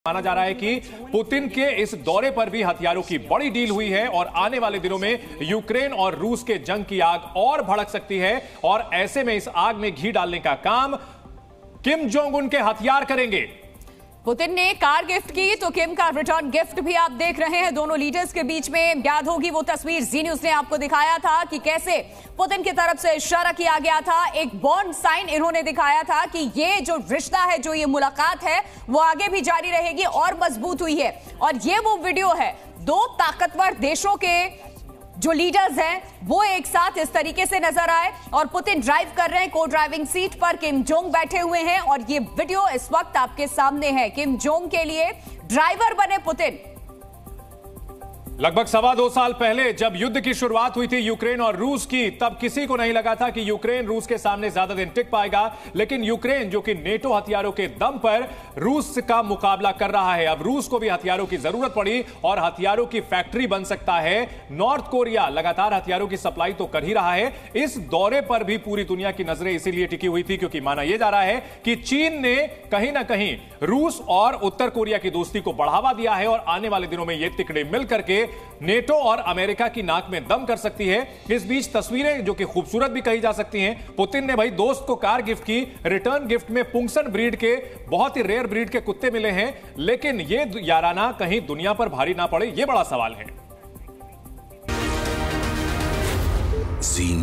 माना जा रहा है कि पुतिन के इस दौरे पर भी हथियारों की बड़ी डील हुई है और आने वाले दिनों में यूक्रेन और रूस के जंग की आग और भड़क सकती है और ऐसे में इस आग में घी डालने का काम किम जोंग उन के हथियार करेंगे। पुतिन ने कार गिफ्ट की तो किम का रिटर्न गिफ्ट भी आप देख रहे हैं। दोनों लीडर्स के बीच में याद होगी वो तस्वीर जी न्यूज ने आपको दिखाया था कि कैसे पुतिन की तरफ से इशारा किया गया था, एक बॉन्ड साइन इन्होंने दिखाया था कि ये जो रिश्ता है, जो ये मुलाकात है वो आगे भी जारी रहेगी और मजबूत हुई है। और ये वो वीडियो है, दो ताकतवर देशों के जो लीडर्स हैं वो एक साथ इस तरीके से नजर आए और पुतिन ड्राइव कर रहे हैं, को ड्राइविंग सीट पर किम जोंग बैठे हुए हैं और ये वीडियो इस वक्त आपके सामने है। किम जोंग के लिए ड्राइवर बने पुतिन। लगभग 2.25 साल पहले जब युद्ध की शुरुआत हुई थी यूक्रेन और रूस की, तब किसी को नहीं लगा था कि यूक्रेन रूस के सामने ज्यादा दिन टिक पाएगा। लेकिन यूक्रेन जो कि नेटो हथियारों के दम पर रूस का मुकाबला कर रहा है, अब रूस को भी हथियारों की जरूरत पड़ी और हथियारों की फैक्ट्री बन सकता है। नॉर्थ कोरिया लगातार हथियारों की सप्लाई तो कर ही रहा है। इस दौरे पर भी पूरी दुनिया की नजरें इसीलिए टिकी हुई थी क्योंकि माना यह जा रहा है कि चीन ने कहीं ना कहीं रूस और उत्तर कोरिया की दोस्ती को बढ़ावा दिया है और आने वाले दिनों में ये तिकड़े मिलकर के नेटो और अमेरिका की नाक में दम कर सकती है। इस बीच तस्वीरें जो कि खूबसूरत भी कही जा सकती हैं, पुतिन ने भाई दोस्त को कार गिफ्ट की, रिटर्न गिफ्ट में पुंगसन ब्रीड के बहुत ही रेयर ब्रीड के कुत्ते मिले हैं। लेकिन ये याराना कहीं दुनिया पर भारी ना पड़े, ये बड़ा सवाल है।